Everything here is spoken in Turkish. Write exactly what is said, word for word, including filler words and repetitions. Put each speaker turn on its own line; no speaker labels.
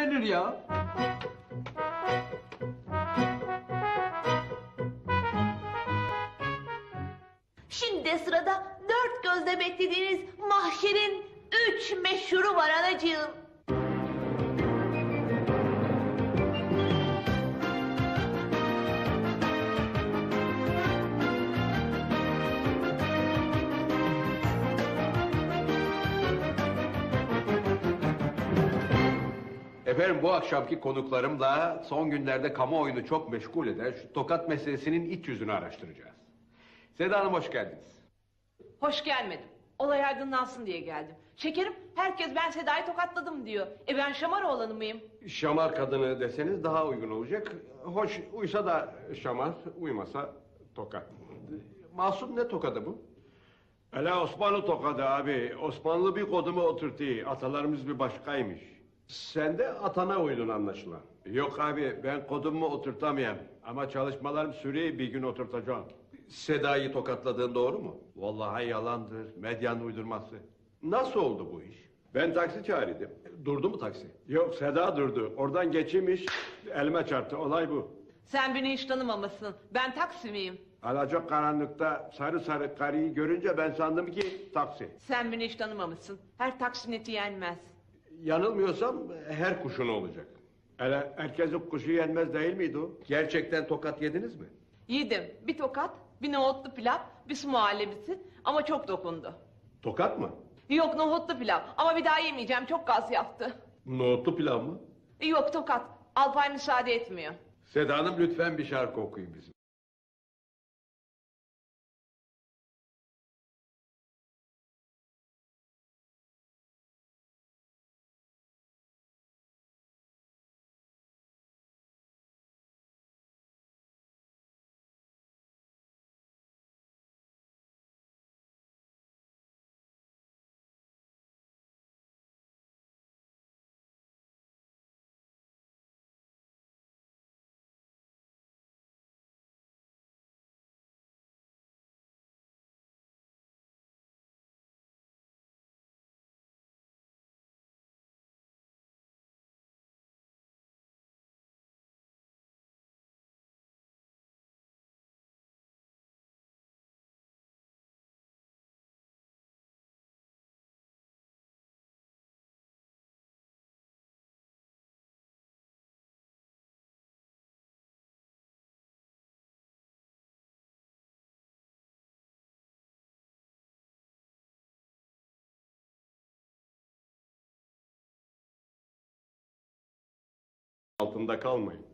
sinirlenir ya.
Şimdi de sırada dört gözle beklediğiniz mahşerin üç meşhuru var anacığım.
Efendim, bu akşamki konuklarımla son günlerde kamuoyunu çok meşgul eden şu tokat meselesinin iç yüzünü araştıracağız. Seda Hanım, hoş geldiniz.
Hoş gelmedim. Olay aydınlansın diye geldim. Şekerim, herkes ben Seda'yı tokatladım diyor. E ben şamar oğlanı mıyım?
Şamar kadını deseniz daha uygun olacak. Hoş, uysa da şamar, uymasa tokat. Masum, ne tokadı bu?
Hele Osmanlı tokadı abi. Osmanlı bir kodumu oturttu. Atalarımız bir başkaymış.
Sen de atana uydun anlaşılan.
Yok abi, ben kodumu oturtamayayım. Ama çalışmalarım süreyi bir gün oturtacağım.
Seda'yı tokatladığın doğru mu?
Vallahi yalandır, medyanın uydurması.
Nasıl oldu bu iş?
Ben taksi çağırdım.
Durdu mu taksi?
Yok, Seda durdu. Oradan geçimiş, elime çarptı. Olay bu.
Sen beni hiç tanımamışsın. Ben taksi miyim?
Alacak karanlıkta sarı sarı karıyı görünce ben sandım ki taksi.
Sen beni hiç tanımamışsın. Her taksineti yenmez.
Yanılmıyorsam her kuşun olacak.
Hele herkesin kuşu yenmez değil miydi o?
Gerçekten tokat yediniz mi?
Yedim. Bir tokat, bir nohutlu pilav, bir su muhallebisi ama çok dokundu.
Tokat mı?
Yok, nohutlu pilav ama bir daha yemeyeceğim, çok gaz yaptı.
Nohutlu pilav mı?
Yok, tokat. Alpay müsaade etmiyor.
Seda Hanım, lütfen bir şarkı okuyun bizim.
Altında kalmayın.